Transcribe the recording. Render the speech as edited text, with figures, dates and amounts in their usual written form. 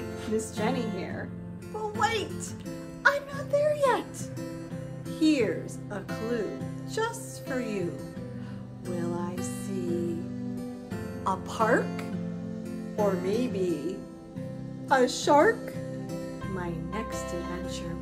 Ms.Jenni here. But wait, I'm not there yet. Here's a clue just for you. Will I see a park? Or maybe a shark? My next adventure